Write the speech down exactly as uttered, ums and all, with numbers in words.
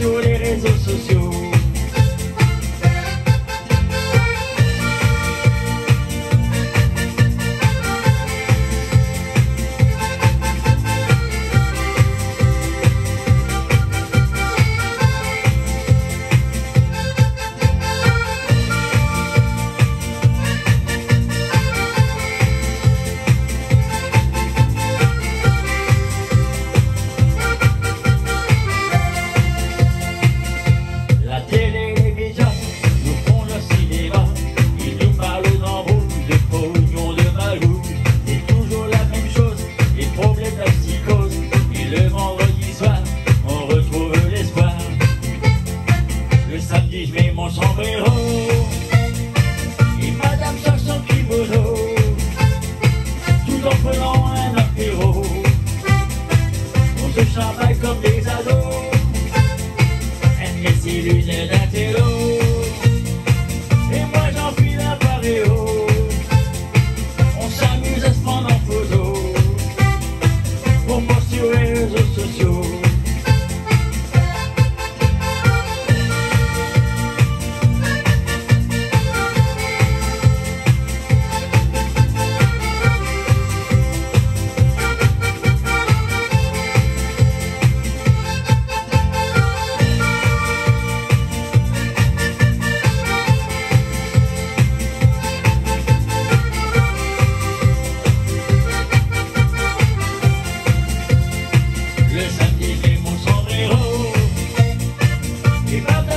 sur les réseaux sociaux. Samedi je mets mon sombrero et madame cherche son kimono, tout en prenant un apéro. On se chamaille comme des ados, elle met ses lunettes d'intello et moi j'enfile un paréo. On s'amuse à se prendre en photo pour poster sur les réseaux sociaux. Le samedi j'ai mon sombrero et madame